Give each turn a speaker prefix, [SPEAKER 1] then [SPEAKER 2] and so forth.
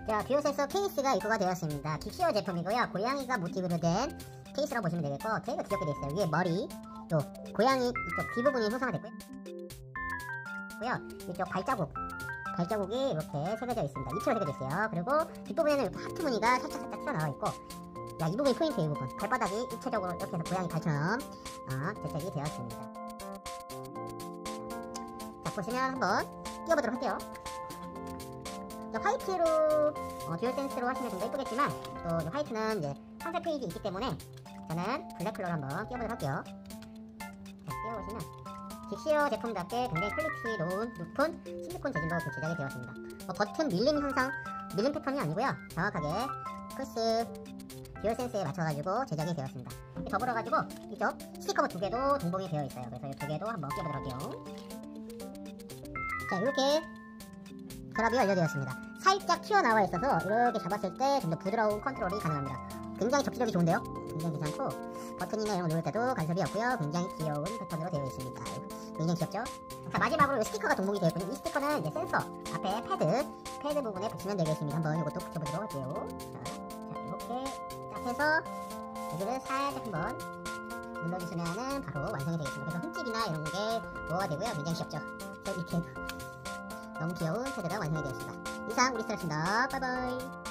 [SPEAKER 1] 자, 듀오 센서 케이스가 입고가 되었습니다. 긱시오 제품이고요. 고양이가 모티브로 된 케이스라고 보시면 되겠고, 되게 귀엽게 되어 있어요. 위에 머리, 또 고양이 이쪽 귀부분이 형상화됐고요. 이쪽 발자국이 이렇게 새겨져 있습니다. 입체로 새겨져 있어요. 그리고 뒷부분에는 이렇게 하트 무늬가 살짝 튀어나와 있고, 야, 이 부분이 포인트예요. 이 부분. 발바닥이 입체적으로 이렇게 해서 고양이 발처럼 제작이 되었습니다. 자, 보시면 한번 끼워보도록 할게요. 화이트로 듀얼센스로 하시면 좀 더 이쁘겠지만, 또 화이트는 이제 상세 페이지 있기 때문에 저는 블랙 컬러로 한번 끼워보도록 할게요. 자, 끼워보시면 긱시오 제품답게 굉장히 퀄리티 높은 실리콘 재질로 제작이 되었습니다. 버튼 밀림 패턴이 아니고요, 정확하게 플스 듀얼센스에 맞춰가지고 제작이 되었습니다. 더불어가지고 이쪽 스티커 두 개도 동봉이 되어 있어요. 그래서 이 두 개도 한번 끼워보도록 할게요. 자, 이렇게 결합이 완료되었습니다. 살짝 튀어나와 있어서 이렇게 잡았을 때 좀 더 부드러운 컨트롤이 가능합니다. 굉장히 접지력이 좋은데요? 굉장히 괜찮고, 버튼이나 이런 거 누를 때도 간섭이 없고요. 굉장히 귀여운 패턴으로 되어 있습니다. 굉장히 귀엽죠? 자, 마지막으로 이 스티커가 동봉이 되어 있군요. 이 스티커는 이제 센서 앞에 패드 부분에 붙이면 되겠습니다. 한번 이것도 붙여보도록 할게요. 자, 이렇게 딱 해서 여기를 살짝 한번 눌러주시면은 바로 완성이 되겠습니다. 그래서 흠집이나 이런 게 뭐가 되고요. 굉장히 귀엽죠? 자, 이렇게 너무 귀여운 패드가 완성이 되었습니다. 이상 우리 스타였습니다. 바이바이.